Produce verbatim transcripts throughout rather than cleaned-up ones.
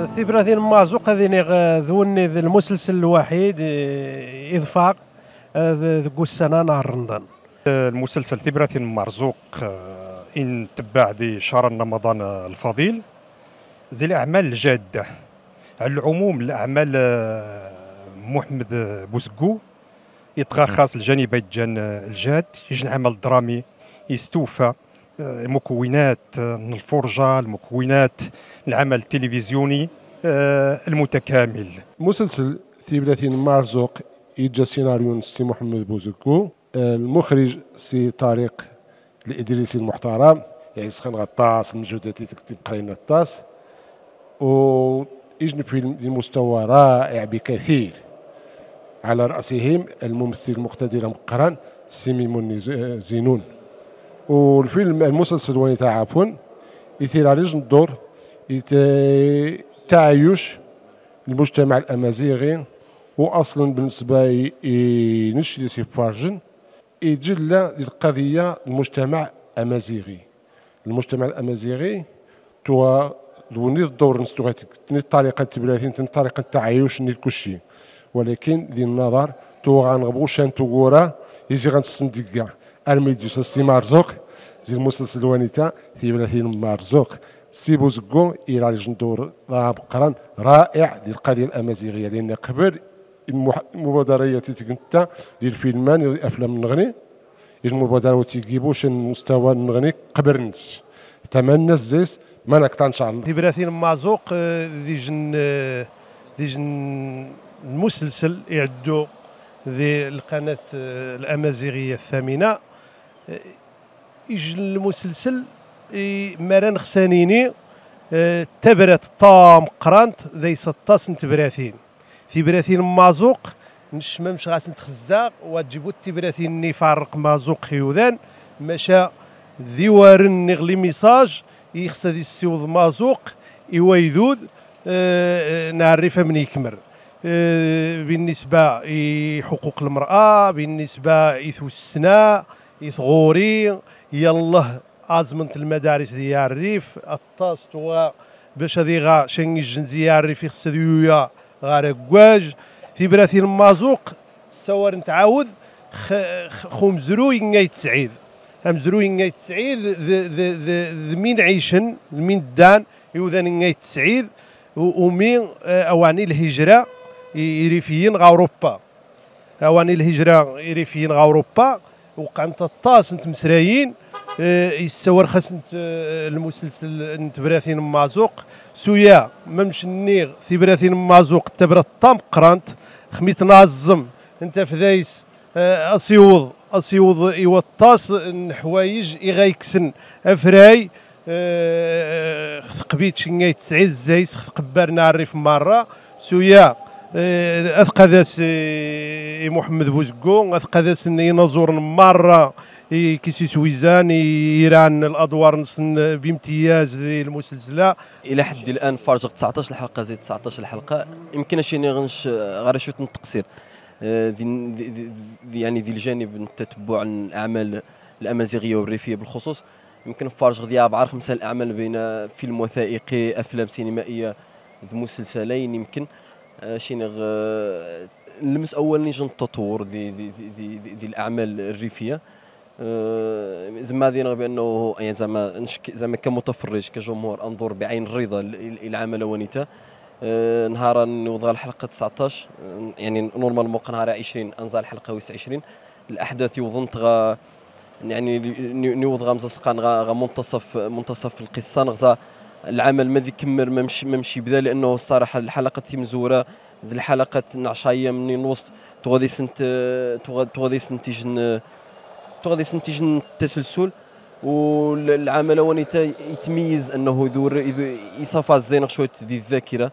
ثبرة مازوق هذه ذوني المسلسل الوحيد إضفاق ذو السنة نهار رمضان. المسلسل ثبرة مرزوق إن تبع ذي شهر رمضان الفضيل زي الأعمال الجادة على العموم. الأعمال محمد بوزقو يتغخص الجانب الجاد، يجن عمل درامي يستوفى المكونات الفرجة، المكونات العمل التلفزيوني المتكامل. مسلسل ثبرة مرزوق يجا سيناريو سي محمد بوزقو، المخرج سي طارق الإدريسي المحترم، يعيش خان غطاس المجهودات اللي تكتب قرينا الطاس، ويجنب في المستوى رائع بكثير، على رأسهم الممثل المقتدر مقرن سي ميمون زينون. والفيلم المسلسل ونيتا عفوا يثير على الدور تعايش المجتمع الأمازيغي، واصلا بالنسبه ينشلي سي فارجن يجلى القضيه المجتمع الامازيغي. المجتمع الامازيغي تو دوني الدور نستوغيتك تني الطريقه تبلاثين تني الطريقه التعايش ني كلشي، ولكن ذي النظر تو غنغبو شان توغورا يجي غنسندقا الميديوس سي مرزوق زي المسلسل ونيتا في بلاثين مرزوق سي بوزقو إلى الجندور بقران رائع ديال القضيه الامازيغيه، لان قبل المبادرات تيكنتا ديال الفيلمان الافلام النغني المبادرات تيجيبوا شي مستوى النغني قبل الناس تمنى الزيس ما نقطع ان شاء الله. ثبرة مرزوق ذي جن ذي جن المسلسل يعدو ذي القناه الامازيغيه الثامنه، يجي المسلسل مران خسانيني تبرت طام قرانت ذي ستاس نتبراثين ثبراثين مازوق نشممش غاس نتخزاق وتجيبو التبراثين ني فارق مازوق خيوذان مشى ذيوارن نغلي ميساج يخص ذي السيوض مازوق يويذوذ أه نعرفها من يكمر أه بالنسبة لحقوق المرأة، بالنسبة إثو السناء إثغوري يالله أزمنت المدارس ديال الريف الطاس توا باش هذي غا شنج الجنزية الريف يخص ذيويا غار كواج ثبرة مازوق سوار نتعاود خوم زروي نيت سعيد هم زروي نيت سعيد ذ مين عيشن مين دان يوذان نيت سعيد ومين اواني الهجرة يريفيين غا اوروبا، اواني الهجرة يريفيين غا اوروبا وقعنت الطاس انت مسرايين يسور خاص المسلسل نتبراثين مازوق سويا ممش النيغ ثبراثين مازوق تبرا الطام قرانت خميت نازم انت فدايس اسيوض اسيوض يوطاس الحوايج يغيكسن افراي ثقبيت شنيت سعيد زيس قبار نعرف مره سويا اثقذاس محمد بوزقو اثقذاس ينظر مره كيسي سويزان يران الادوار نسن بامتياز ذي المسلسله. الى حد الان فارجق تسعطاش الحلقه زي تسعطاش الحلقه يمكن شي غنش غير شويه التقصير ذي يعني ذي الجانب التتبع الاعمال الامازيغيه والريفيه بالخصوص. يمكن فارجق ذي اربعه خمسه الاعمال بين فيلم وثائقي افلام سينمائيه ذي مسلسلين يمكن شي نلمس اول نيجي التطور ذي ذي ذي ذي الاعمال الريفيه زعما غادي نغ بانه يعني زعما زعما كمتفرج كجمهور انظر بعين الرضا العمل ونيتا نهار نوضع الحلقه تسعطاش يعني نورمال موقع نهار عشرين انزل الحلقه واحد وعشرين الاحداث يوظنت غا يعني نوض غا مزسقان غا منتصف منتصف القصه نغزا العمل ما يكمل ما مشي ما مشي بدا، لانه الصراحه الحلقه تي مزوره ذي الحلقه نعشايه من الوسط تغادي سنت تغادي سنتيجن تغادي سنتيجن التسلسل. والعمل ونيتا يتميز انه يدور يصفى الزين شويه ذي الذاكره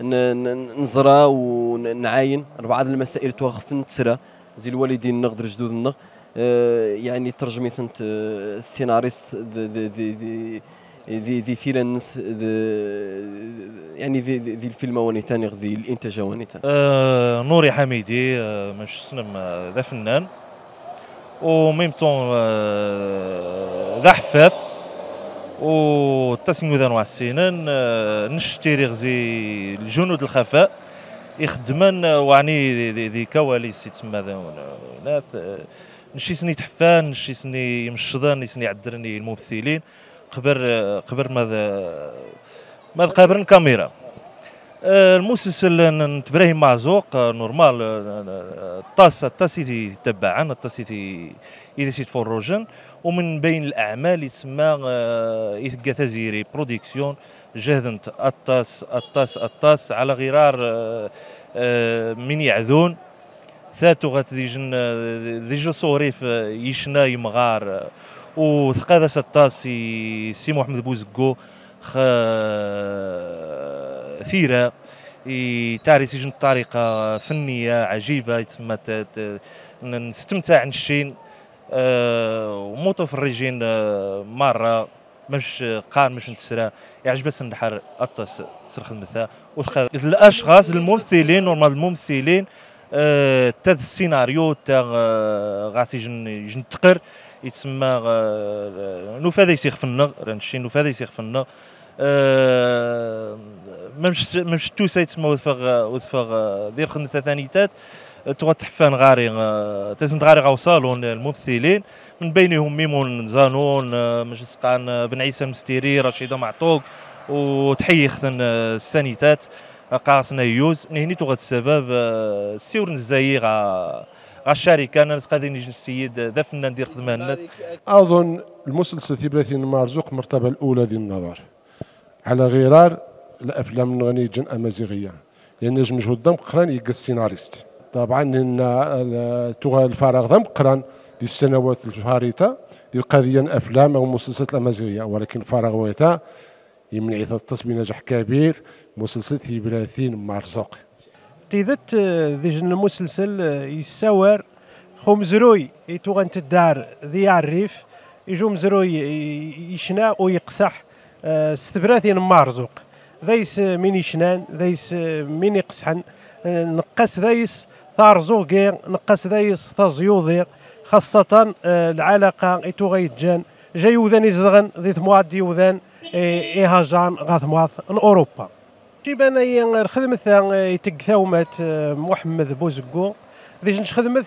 نزرا ونعاين بعض المسائل توقف نتسرى زي الوالدين نقدر جدودنا يعني ترجمي ثنت السيناريست ذي ذي ذي ذي ذي فيلنس يعني ذي ذي الفيلم ونيتا ذي الانتاج ونيتا. آه نوري حميدي آه مش سنم ذا فنان وميم طون ذا حفاف والتاسين ذا نوع السنان نشتري غزي الجنود الخفاء يخدمن وعني ذي, ذي كواليس تسمى ذا نشي سني تحفان نشي سني يمشضان نشي يعدرني الممثلين قبر قبر ماذا ماذا قابرن كاميرا. المسلسل نتبراهيم معزوق نورمال الطاس الطاس يتبعا الطاس إذا سيت فوروجن ومن بين الأعمال يتسمى يثقى تزيري برودكسيون جهدنت الطاس الطاس الطاس على غرار من يعذون ثاتو غات ديجن ديجو صوريف يشنا يمغار وثقادة الطاس سي محمد بوزقو خ ثيرة يتاري سجن بطريقة فنية عجيبة يتسمى نستمتع نشين ومتفرجين مرة مش قار مش نتسرى يعجب بس النحر الطاس سرخ المثا وثقا الاشخاص الممثلين نورمال الممثلين تا السيناريو تا غاسي جن يجن تقر يتسمى نوفاذا يسيخ في النغ رانشي نوفاذا يسيخ في النغ مش مش توسا يتسمى وثفغ وثفغ دير خدمة ثانيتات تغى تحفان غاري تزند غاري غوصالون الممثلين من بينهم ميمون زانون مش سقان بن عيسى المستيري رشيدة معطوق وتحيخ السانيتات قاصنا يوز نهني تغى السبب السيور نزاي غا غا الشركه انا قادرين يجي السيد ذا فنان ندير خدمه الناس. اظن المسلسل ثيبراتي المرزوق المرتبه الاولى ديال النظر على غرار الافلام الغنية جن امازيغيه لان يعني مجهود دم قران يلقى السيناريست طبعا ان تغى الفراغ دم قران ديال السنوات الفارطه ديال قضيه افلام او مسلسلات الامازيغيه ولكن فراغ ويتا يمنع يتصل بنجاح كبير مسلسل ثيبراتي المرزوق. تيذت ذيجن المسلسل يساور خو مزروي يتو غنتدار ذي عريف يجو مزروي يشنا ويقصح ستبراثين مرزوق ذيس مين يشنان ذيس مين يقصحن نقص ذيس ثارزوغي نقص ذيس ثازيوضي خاصة العلاقة يتو غيتجان جاي وذان يزدغن ذي ثمواد يوذان إيهاجان غاثمواث أوروبا. جيبان الخدمة يتق ثومات محمد بوزقو ذيش خدمة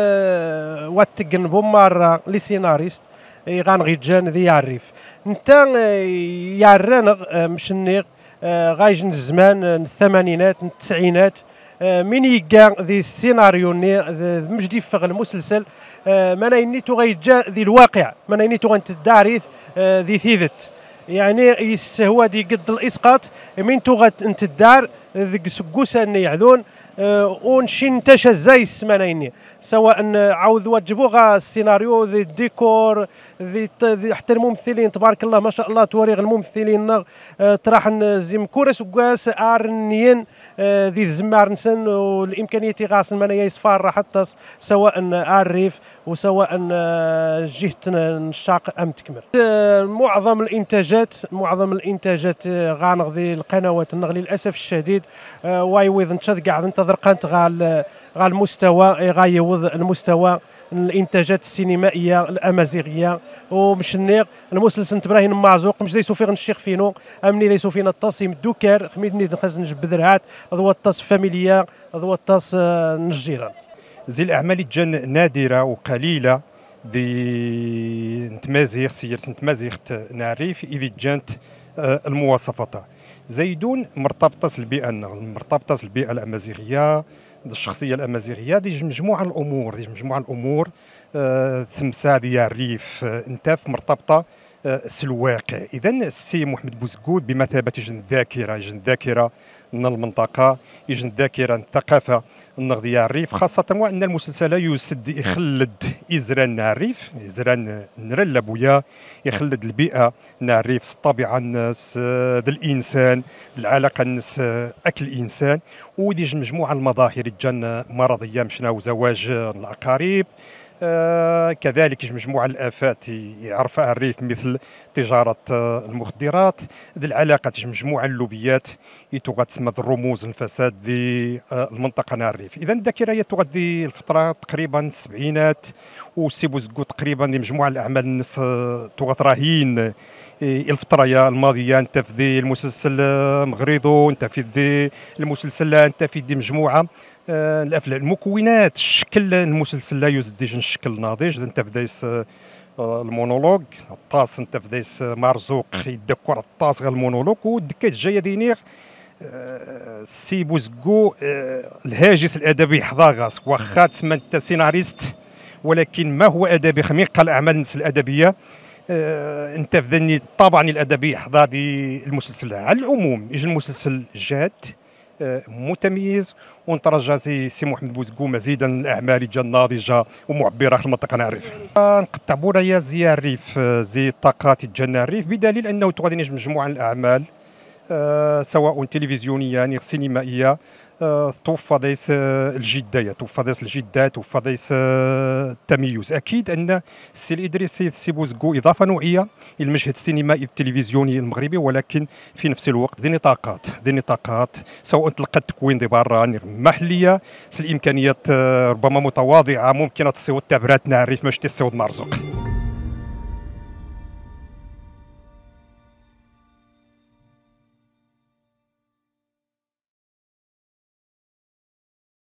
واتقن بومار لي سيناريست غان غيجان ذي يعرف نتا يعران مشنيغ غايجن الزمان الثمانينات التسعينات من يقع ذي السيناريو مجدي فغ المسلسل مانا ينيتو غيجا ذي الواقع مانا ينيتو غنتداريث ذي ثيذت يعني هو دي قد الاسقاط من توغت انت الدار ذك سكوسا يعذون ونشين تشا زي السمانيني سواء عاود وجبوها السيناريو ذي الديكور ذي حتى الممثلين تبارك الله ما شاء الله تواريغ الممثلين تراح زي كورس وكاس ارنيين ذي زمار نسن والامكانيه غاسن من يصفار حتى سواء الريف وسواء جهه الشاق ام تكمل. معظم الانتاجات معظم الانتاجات غانغ ذي القنوات النغ للاسف الشديد وايويض نشد قاعد ننتظر قنت غال غا المستوى غايوض المستوى الانتاجات السينمائيه الامازيغيه ومشنيغ المسلسل تبراهيم معزوق مش دايسو فين الشيخ فينو امني دايسو فينا الطاس الدوكر خميدني نخز نجبد درعات هذا الطاس فاميليا هذا الطاس نجيران. زي الاعمال الجن نادره وقليله دي نتمازيغ سير نتمازيغ نعرف اذا جانت المواصفات زيدون مرتبطه البيئه مرتبطه البيئه الامازيغيه الشخصيه الامازيغيه دي مجموعه الامور دي مجموعه الامور آه ثمسا ديال الريف آه انتاف مرتبطه آه الواقع. اذا السي محمد بوزقود بمثابه يجن ذاكره يجن ذاكره من المنطقه يجن ذاكره الثقافه النغذيه الريف خاصه وان المسلسل يسد يخلد ازران الريف ازران نرى بويا يخلد البيئه الريف الطبيعه الناس الانسان العلاقه الناس اكل الانسان ودي مجموعه المظاهر الجن مرضيه مشنا وزواج الاقارب آه كذلك مجموعة الآفات يعرفها الريف مثل تجارة آه المخدرات ذي العلاقة مجموعة اللوبيات تغتسمى الرموز الفساد ذي آه المنطقة نار الريف. إذا الذاكرة هي تغذي الفترة تقريبا السبعينات وسيبو زكو تقريبا مجموعة الأعمال الناس آه تغط راهين الفترة الماضية انت في ذي المسلسل مغريضو، انت في ذي المسلسل انت في ذي مجموعة الافلام المكونات الشكل المسلسل لا يوجد ديجا الشكل ناضج. انت في دايس المونولوج الطاس، انت في دايس مرزوق يدكر الطاس غير المونولوج ودكات جايه دينيغ سي بوزكو الهاجس الادبي حظا غاس واخا تسمى انت سيناريست، ولكن ما هو ادبي خمين قال اعمال الناس الادبيه. انت في ذني طبعا الادبي حظا المسلسل. على العموم يجي المسلسل جاد متميز، ونترجى سي سي محمد بوزكو مزيدا من الاعمال جا ناضجه ومعبره في المنطقه نعرف. نقطع بورايا زي الريف زي الطاقات جانا الريف، بدليل انه غادي نجم مجموعه من الاعمال أه سواء تلفزيونيه يعني سينمائيه أه توفى دايس الجديه، توفى دايس الجده، توفى دايس التميز. اكيد ان السي الادريسي سي بوزكو اضافه نوعيه الى المشهد السينمائي التلفزيوني المغربي، ولكن في نفس الوقت ذي نطاقات ذي نطاقات سواء تلقى التكوين دي برا محليه الامكانيات ربما متواضعه ممكن تصيو التعبيرات نعرف ماش تصيو مرزوق.